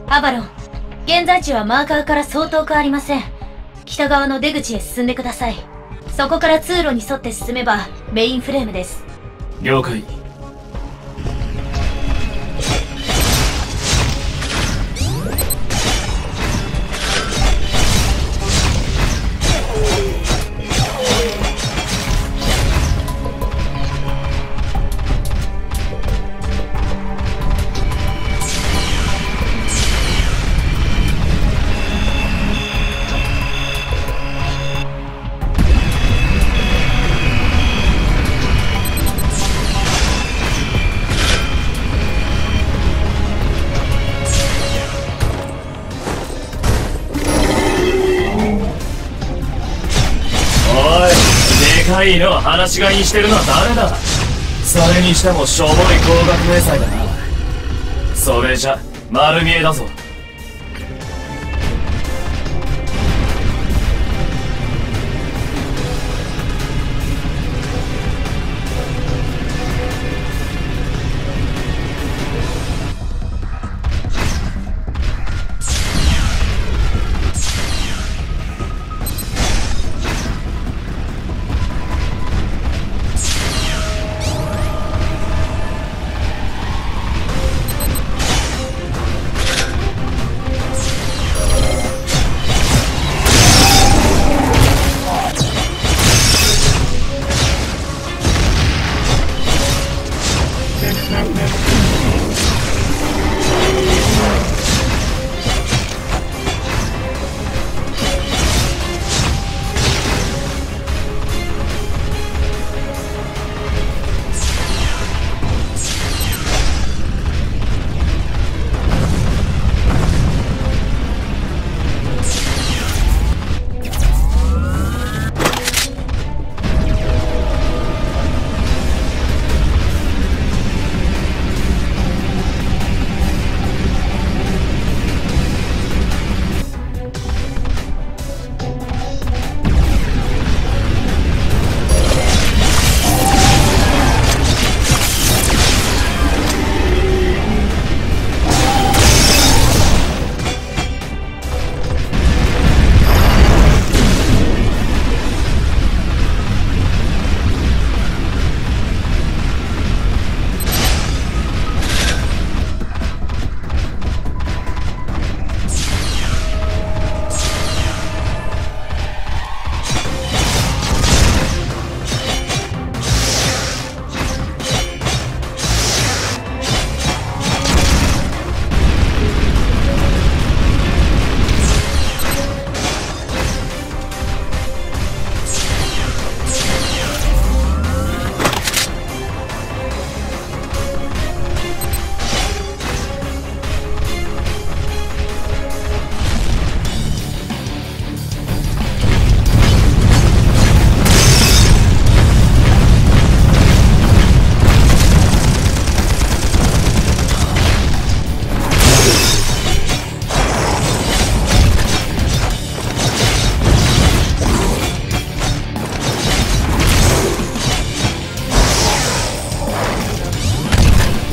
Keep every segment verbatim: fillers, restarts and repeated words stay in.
アバロン、現在地はマーカーからそう遠くありません。北側の出口へ進んでください。そこから通路に沿って進めばメインフレームです。 了解。でかいの話し飼いにしてるのは誰だ。それにしてもしょぼい高額明細だな。それじゃ丸見えだぞ。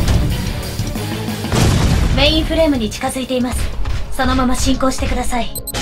メインフレームに近づいています。そのまま進行してください。